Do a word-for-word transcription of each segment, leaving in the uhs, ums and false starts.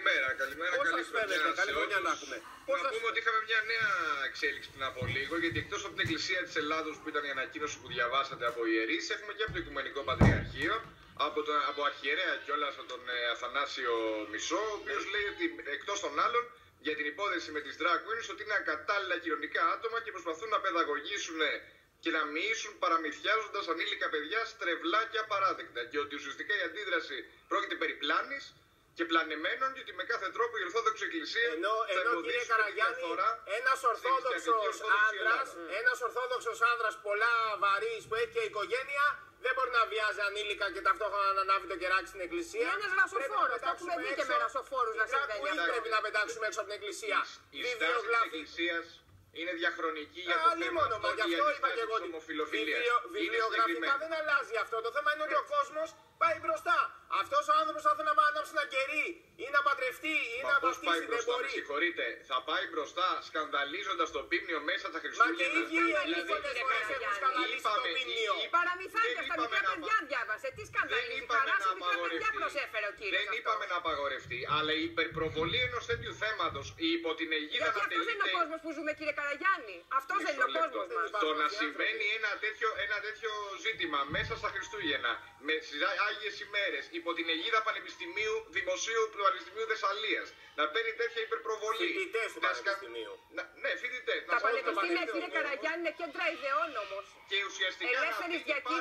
Καλημέρα, καλημέρα. Πώς καλή σας φαίνεται, καλή χρονιά να έχουμε. Να σας... πούμε ότι είχαμε μια νέα εξέλιξη πριν από λίγο, γιατί εκτός από την Εκκλησία της Ελλάδος που ήταν η ανακοίνωση που διαβάσατε από ιερείς, έχουμε και από το Οικουμενικό Πατριαρχείο, από, τον, από αρχιερέα κιόλας τον ε, Αθανάσιο Μισό, ο οποίος λέει ότι εκτός των άλλων για την υπόθεση με τις drag queens ότι είναι ακατάλληλα κοινωνικά άτομα και προσπαθούν να παιδαγωγήσουν και να μοιήσουν παραμυθιάζοντας ανήλικα παιδιά στρεβλά και απαράδεκτα. Και ότι ουσιαστικά η αντίδραση πρόκειται περί πλάνης και πλανεμένων και ότι με κάθε τρόπο η Ορθόδοξη Εκκλησία ενώ, θα ενώ κύριε Καραγιάννη, ένας ορθόδοξος άντρας, ένας ορθόδοξος άντρας πολλά βαρύς που έχει και οικογένεια δεν μπορεί να βιάζει ανήλικα και ταυτόχρονα να ανάβει το κεράκι στην εκκλησία. Είναι ένας ρασοφόρος, το έχουμε δει και με ρασοφόρους να συμβαίνει. Δεν πρέπει να πετάξουμε έξω από την εκκλησία. Η στάση της εκκλησίας είναι διαχρονική για το θέμα αυτό και για τη στάση της ομοφιλοφιλίας. Βιβλιογραφικά δεν αλλάζει αυτό. Το θέμα είναι ότι ο κόσμος πάει μπροστά. Αυτός ο άνθρωπος θα θέλει να ανάψει ένα κερί ή να παντρευτεί ή να βαφτίσει, δεν μπορεί. Με συγχωρείτε, θα πάει μπροστά σκανδαλίζοντας το πίμνιο μέσα τα Μα και Χριστούγεννα. οι ίδιοι οι Ελλήνες φορές έχουν σκανδαλίσει το πίμνιο. Παραμυθάκια στα μικρά παιδιά διάβασε. Τι σκανδαλίζει, παράσει μικρά παιδιά προσέφερε ο κύριος. Δεν είπαμε να απαγορευτεί, αλλά η υπερπροβολή ενός τέτοιου θέματος υπό την αιγίδα να τελείται. Γιατί αυτός δεν είναι ο κόσμος που ζούμε, κύριε Καραγιάννη. Αυτός δεν είναι ο κόσμος μας. Το να συμβαίνει ένα τέτοιο, ένα τέτοιο ζήτημα μέσα στα Χριστούγεννα, με στις Άγιες ημέρες, υπό την αιγίδα Πανεπιστημίου Δημοσίου του Πανεπιστημίου Θεσσαλίας, να παίρνει τέτοια υπερπροβολή. Φοιτητές του Πανεπιστημίου. Ναι, φοιτητές. Τα πανεπιστήμια, κύριε Καραγιάννη, είναι κέντρα ιδεών όμως. Και ουσιαστικά ελεύθερης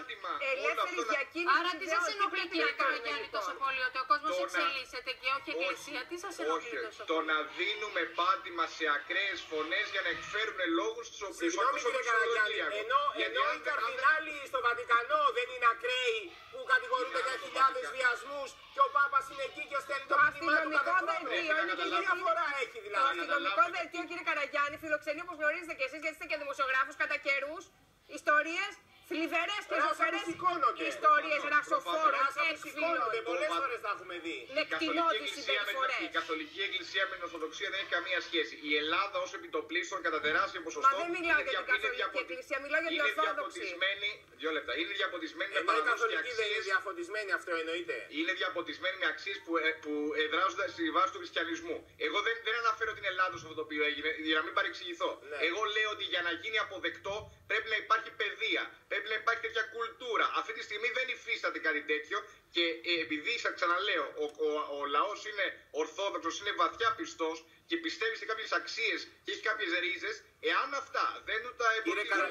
διακίνησης. Άρα τι σας ενοχλεί, κύριε Καραγιάννη, τόσο πολύ, ότι ο κόσμος εξελίσσεται και όχι η Εκκλησία? Τι σας ενοχλεί τόσο πολύ? Το να δίνουμε πάτημα σε ακραίες φωνές για να εκφέρουν λόγους τους οποίους Συγγνώμη, κύριε Καραγιάννη, ενώ, ενώ οι καρδινάλοι στο Βατικανό δεν είναι ακραίοι που κατηγορούνται για χιλιάδες βιασμούς και ο Πάπας είναι εκεί και στέλνει το μήνυμα του κάθε χρόνο. Είναι και μία φορά έχει δηλαδή. Το αστυνομικό δελτίο, κύριε Καραγιάννη, φιλοξενεί, όπως γνωρίζετε και εσείς, γιατί είστε και δημοσιογράφους, κατά καιρούς, ιστορίες θλιβερές και ζωφερές ιστορίες ρασοφόρων, έκφυλων. Πολλές φορές τα έχουμε δει. Λεκτινώδεις συμπεριφορές. Η Καθολική Εκκλησία με την Ορθοδοξία δεν έχει καμία σχέση. Η Ελλάδα ως επιτοπλίστων κατά τεράστιο ποσοστό. Μα δεν μιλάω για την Καθολική Εκκλησία, μιλάω για την Ορθόδοξη. Δύο λεπτά. Είναι διαποτισμένη με παραδόσεις. Η Καθολική δεν είναι διαφωτισμένη, αυτό εννοείται. Είναι διαποτισμένη με αξίες που, που εδράζονται στη βάση του χριστιανισμού. Εγώ δεν, δεν αναφέρω την Ελλάδα σε αυτό το οποίο έγινε, για να μην παρεξηγηθώ. Ναι. Εγώ λέω ότι για να γίνει αποδεκτό πρέπει να υπάρχει παιδεία. Πρέπει να υπάρχει τέτοια κουλτούρα. Αυτή τη στιγμή δεν υφίσταται κάτι τέτοιο και ε, επειδή, σας ξαναλέω, ο, ο, ο, ο λαός είναι ορθόδοξος, είναι βαθιά πιστός και πιστεύει σε κάποιες αξίες και έχει κάποιες ρίζες, εάν αυτά δεν του τα εμποδίζουν,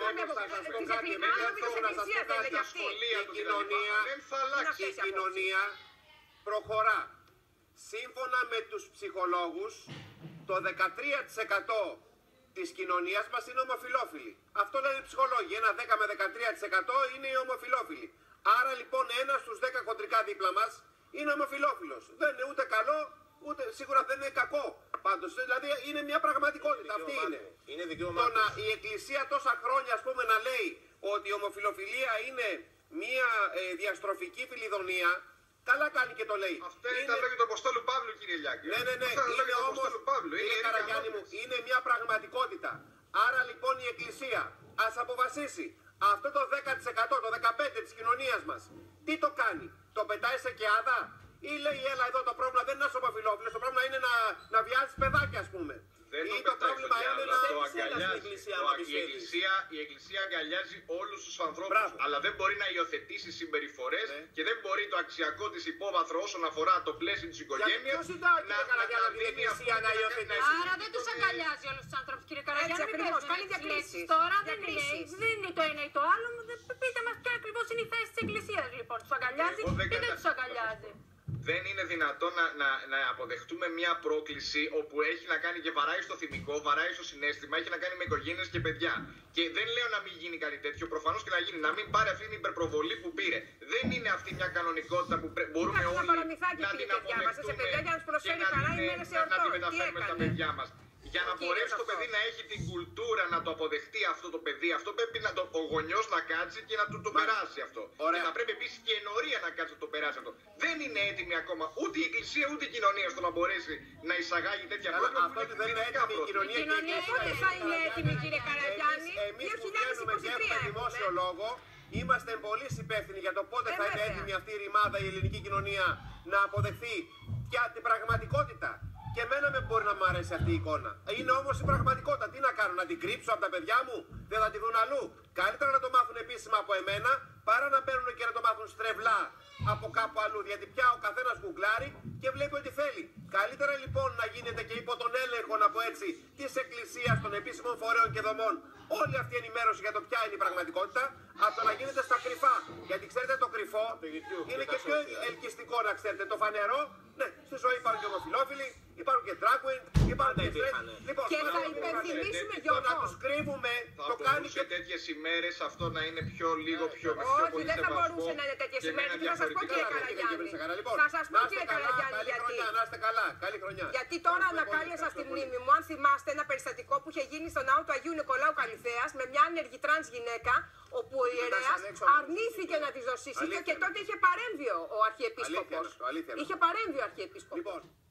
η κοινωνία προχωρά. Σύμφωνα με τους ψυχολόγους, το δεκατρία τοις εκατό της κοινωνίας μας είναι ομοφυλόφιλοι. Αυτό λένε οι ψυχολόγοι. Ένα δέκα με δεκατρία τοις εκατό είναι οι ομοφυλόφιλοι. Άρα λοιπόν ένας στους δέκα κοντρικά δίπλα μας είναι ομοφυλόφιλος. Δεν είναι ούτε καλό, ούτε σίγουρα δεν είναι κακό. Πάντως, δηλαδή είναι μια πραγματικότητα. Αυτή είναι. Είναι το να η Εκκλησία τόσα χρόνια, ας πούμε, να λέει ότι η ομοφυλοφιλία είναι μια ε, διαστροφική φιλιδονία. Καλά κάνει και το λέει. Αυτό είναι τα λόγια του Αποστόλου Παύλου, κύριε Λιάκη. Ναι, ναι, ναι. Είναι όμως, είναι, Καραγιάννη μου, είναι μια πραγματικότητα. Άρα λοιπόν η Εκκλησία ας αποφασίσει αυτό το δέκα τοις εκατό, το δεκαπέντε τοις εκατό της κοινωνίας μας. Τι το κάνει? Το πετάει σε κεάδα? Ή λέει έλα εδώ το πρόβλημα δεν είναι ένας ομοφυλόφιλος, το πρόβλημα είναι να, να βιάζεις παιδάκια, ας πούμε. Δεν ή το, το πρόβλημα είναι να το αγκαλιάζει. Εκκλησία, το, η, εκκλησία, η Εκκλησία αγκαλιάζει όλους τους ανθρώπους. Μπράβο. Αλλά δεν μπορεί να υιοθετήσει συμπεριφορές ναι. και δεν μπορεί το αξιακό της υπόβαθρο όσον αφορά το πλαίσιο της οικογένειας να, να, να, να δίνει την Εκκλησία να υιοθετήσει. Άρα δεν τους αγκαλιάζει όλους τους ανθρώπους, κύριε Καραγιάννη. Ακριβώς, κάνει διακρίσεις. Τώρα δεν λέει, δεν είναι το ένα ή το άλλο. Πείτε μας ποια ακριβώς είναι η θέση της Εκκλησίας λοιπόν. Τους αγκαλιάζει ή δεν τους αγκαλιάζει? Δεν είναι δυνατόν να, να, να αποδεχτούμε μια πρόκληση όπου έχει να κάνει και βαράει στο θυμικό, βαράει στο συναίσθημα, έχει να κάνει με οικογένειες και παιδιά. Και δεν λέω να μην γίνει κάτι τέτοιο, προφανώς και να γίνει, να μην πάρει αυτή την υπερπροβολή που πήρε. Δεν είναι αυτή μια κανονικότητα που πρέ, μπορούμε όλοι να την αποδεχτούμε και να, να, να τη μεταφέρουμε στα παιδιά μας. Για να μπορέσει το παιδί να έχει την κουλτούρα να το αποδεχτεί αυτό το παιδί, αυτό πρέπει να το, ο γονιός να κάτσει και να του το περάσει αυτό. Ωραία. Και να πρέπει επίσης και η ενορία να κάτσει να το περάσει αυτό. Δεν είναι έτοιμη ακόμα ούτε η Εκκλησία ούτε η κοινωνία στο να μπορέσει να εισαγάγει τέτοια πράγματα. Αυτό δεν είναι έτοιμη η κοινωνία. Η κοινωνία πότε θα είναι έτοιμη, κύριε Καραγιάννη? Εμείς που βγαίνουμε και έχουμε δημόσιο λόγο, είμαστε πολύ υπεύθυνοι για το πότε θα είναι έτοιμη αυτή η ρημάδα, η ελληνική κοινωνία να αποδεχθεί για την πραγματικότητα. Και εμένα με μπορεί να μου αρέσει αυτή η εικόνα. Είναι όμως η πραγματικότητα. Τι να κάνω, να την κρύψω από τα παιδιά μου, δεν θα τη βρουν αλλού. Καλύτερα να το μάθουν επίσημα από εμένα, παρά να παίρνουν και να το μάθουν στρεβλά από κάπου αλλού. Γιατί πια ο καθένας γκουγκλάρει και βλέπει ό,τι θέλει. Καλύτερα λοιπόν να γίνεται και υπό τον έλεγχο, να πω έτσι, της Εκκλησίας, των επίσημων φορέων και δομών, όλη αυτή η ενημέρωση για το ποια είναι η πραγματικότητα, από το να γίνεται στα κρυφά. Γιατί ξέρετε, το κρυφό είναι και πιο ελκυστικό, να ξέρετε. Το φανερό, ναι, στη ζωή υπάρχουν και ομοφυλόφιλοι, υπάρχουν και drag queen, υπάρχουν και straight. Λοιπόν, και θα υπενθυμίσουμε, Γιώργο, να τους κρύβουμε, θα το κάνει και τέτοιες ημέρες αυτό να είναι πιο λίγο, πιο, πιο όχι, πολύ δεν θα σεβασμό μπορούσε να είναι τέτοιες και με ημέρες. ένα Και θα σας πω, κύριε διαφορετικό Καραγιάννη, Λοιπόν, θα σας πω, κύριε Καραγιάννη, καλή γιατί. χρονιά, να είστε καλά, καλή χρονιά. Γιατί τώρα ανακάλεσα στη μνήμη μου, αν θυμάστε, ένα περιστατικό που είχε γίνει στο ναό του Αγίου Νικολάου Καλυθέας με μια άνεργη τρανς γυναίκα, όπου ο ιερέας αρνήθηκε να της δώσει σύζυγο και τότε είχε παρέμβει ο Αρχιεπίσκοπος. Είχε παρέμβει ο Αρχιεπίσκοπος.